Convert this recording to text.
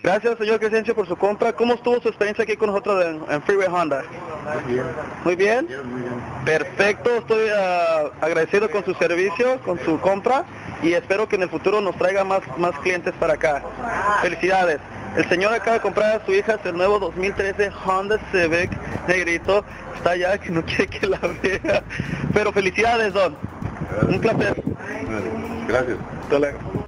Gracias, señor Crescencio, por su compra. ¿Cómo estuvo su experiencia aquí con nosotros en Freeway Honda? Muy bien. ¿Muy bien? Muy bien. Perfecto, estoy agradecido con su servicio, con su compra, y espero que en el futuro nos traiga más clientes para acá. Felicidades. El señor acaba de comprar a su hija el nuevo 2013 Honda Civic negrito. Está allá que no quiere que la vea. Pero felicidades, don. Un placer. Gracias. Hasta luego.